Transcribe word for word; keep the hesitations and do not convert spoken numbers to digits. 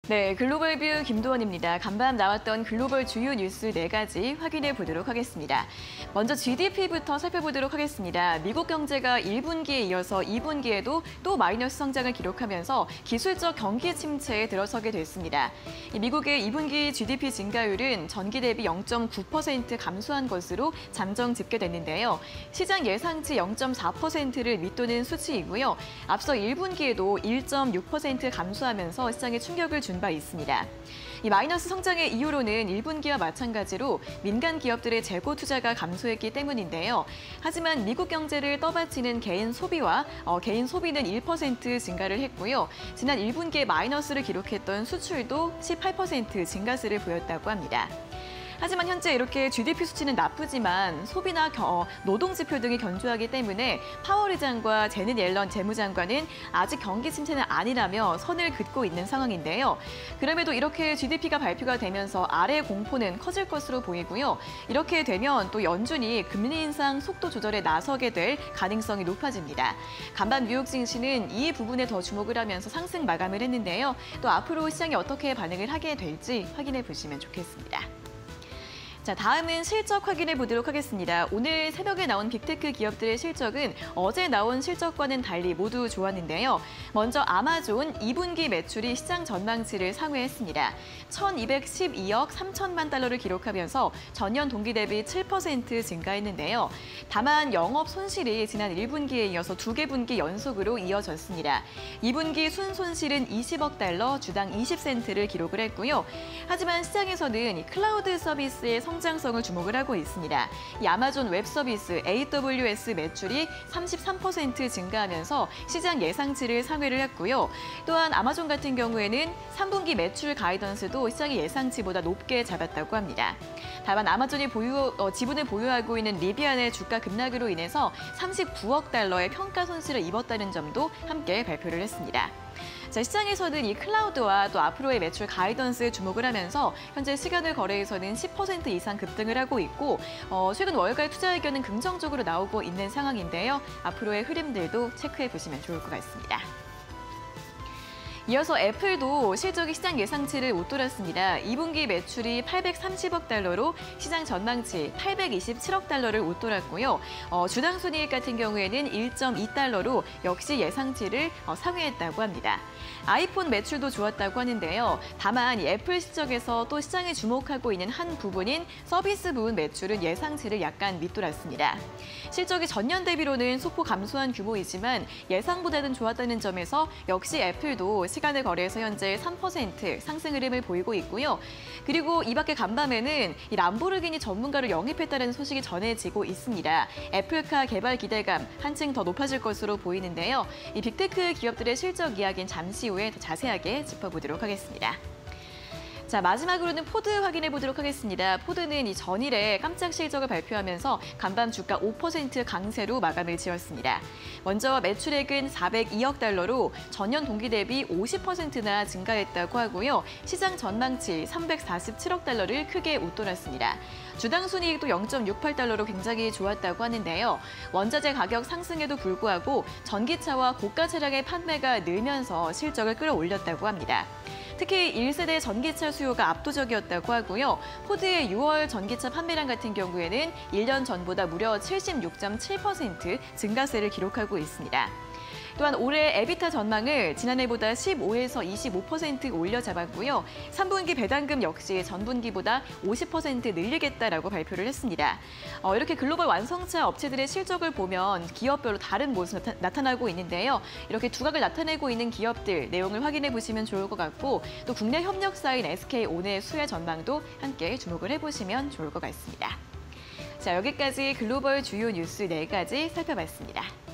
네, 글로벌뷰 김도원입니다. 간밤 나왔던 글로벌 주요 뉴스 네 가지 확인해 보도록 하겠습니다. 먼저 지디피부터 살펴보도록 하겠습니다. 미국 경제가 일 분기에 이어서 이 분기에도 또 마이너스 성장을 기록하면서 기술적 경기 침체에 들어서게 됐습니다. 미국의 이 분기 지디피 증가율은 전기 대비 영 점 구 퍼센트 감소한 것으로 잠정 집계됐는데요. 시장 예상치 영 점 사 퍼센트를 밑도는 수치이고요. 앞서 일 분기에도 일 점 육 퍼센트 감소하면서 시장에 충격을 준 바 있습니다. 이 마이너스 성장의 이유로는 일 분기와 마찬가지로 민간 기업들의 재고 투자가 감소했기 때문인데요. 하지만 미국 경제를 떠받치는 개인 소비와 어, 개인 소비는 일 퍼센트 증가를 했고요. 지난 일 분기에 마이너스를 기록했던 수출도 십팔 퍼센트 증가세를 보였다고 합니다. 하지만 현재 이렇게 지디피 수치는 나쁘지만 소비나 겨, 노동 지표 등이 견조하기 때문에 파월 의장과 제넷 옐런 재무장관은 아직 경기 침체는 아니라며 선을 긋고 있는 상황인데요. 그럼에도 이렇게 지디피가 발표가 되면서 아래 공포는 커질 것으로 보이고요. 이렇게 되면 또 연준이 금리 인상 속도 조절에 나서게 될 가능성이 높아집니다. 간밤 뉴욕 증시는 이 부분에 더 주목을 하면서 상승 마감을 했는데요. 또 앞으로 시장이 어떻게 반응을 하게 될지 확인해 보시면 좋겠습니다. 자, 다음은 실적 확인해 보도록 하겠습니다. 오늘 새벽에 나온 빅테크 기업들의 실적은 어제 나온 실적과는 달리 모두 좋았는데요. 먼저 아마존 이 분기 매출이 시장 전망치를 상회했습니다. 천이백십이억 삼천만 달러를 기록하면서 전년 동기 대비 칠 퍼센트 증가했는데요. 다만 영업 손실이 지난 일 분기에 이어서 두 개 분기 연속으로 이어졌습니다. 이 분기 순손실은 이십억 달러, 주당 이십 센트를 기록을 했고요. 하지만 시장에서는 이 클라우드 서비스의 성장성을 주목을 하고 있습니다. 이 아마존 웹 서비스 에이더블유에스 매출이 삼십삼 퍼센트 증가하면서 시장 예상치를 상회를 했고요. 또한 아마존 같은 경우에는 삼 분기 매출 가이던스도 시장의 예상치보다 높게 잡았다고 합니다. 다만 아마존이 보유, 어, 지분을 보유하고 있는 리비안의 주가 급락으로 인해서 삼십구억 달러의 평가 손실을 입었다는 점도 함께 발표를 했습니다. 자, 시장에서는 이 클라우드와 또 앞으로의 매출 가이던스에 주목을 하면서 현재 시간을 거래에서는 십 퍼센트 이상 급등을 하고 있고 어, 최근 월가의 투자 의견은 긍정적으로 나오고 있는 상황인데요. 앞으로의 흐름들도 체크해 보시면 좋을 것 같습니다. 이어서 애플도 실적이 시장 예상치를 웃돌았습니다. 이 분기 매출이 팔백삼십억 달러로 시장 전망치 팔백이십칠억 달러를 웃돌았고요. 어, 주당 순이익 같은 경우에는 일 점 이 달러로 역시 예상치를 어, 상회했다고 합니다. 아이폰 매출도 좋았다고 하는데요. 다만 이 애플 실적에서 또 시장에 주목하고 있는 한 부분인 서비스 부분 매출은 예상치를 약간 밑돌았습니다. 실적이 전년 대비로는 소폭 감소한 규모이지만 예상보다는 좋았다는 점에서 역시 애플도 시간을 거래해서 현재 삼 퍼센트 상승 흐름을 보이고 있고요. 그리고 이 밖에 간밤에는 이 람보르기니 전문가를 영입했다는 소식이 전해지고 있습니다. 애플카 개발 기대감 한층 더 높아질 것으로 보이는데요. 이 빅테크 기업들의 실적 이야기는 잠시 후에 더 자세하게 짚어보도록 하겠습니다. 자, 마지막으로는 포드 확인해 보도록 하겠습니다. 포드는 이 전일에 깜짝 실적을 발표하면서 간밤 주가 오 퍼센트 강세로 마감을 지었습니다. 먼저 매출액은 사백이억 달러로 전년 동기 대비 오십 퍼센트나 증가했다고 하고요. 시장 전망치 삼백사십칠억 달러를 크게 웃돌았습니다. 주당 순이익도 영 점 육팔 달러로 굉장히 좋았다고 하는데요. 원자재 가격 상승에도 불구하고 전기차와 고가 차량의 판매가 늘면서 실적을 끌어올렸다고 합니다. 특히 일 세대 전기차 수요가 압도적이었다고 하고요. 포드의 유월 전기차 판매량 같은 경우에는 일 년 전보다 무려 칠십육 점 칠 퍼센트 증가세를 기록하고 있습니다. 또한 올해 에비타 전망을 지난해보다 십오에서 이십오 퍼센트 올려 잡았고요. 삼 분기 배당금 역시 전분기보다 오십 퍼센트 늘리겠다라고 발표를 했습니다. 어, 이렇게 글로벌 완성차 업체들의 실적을 보면 기업별로 다른 모습 나타, 나타나고 있는데요. 이렇게 두각을 나타내고 있는 기업들 내용을 확인해 보시면 좋을 것 같고 또 국내 협력사인 에스케이온의 수혜 전망도 함께 주목을 해보시면 좋을 것 같습니다. 자, 여기까지 글로벌 주요 뉴스 네 가지 살펴봤습니다.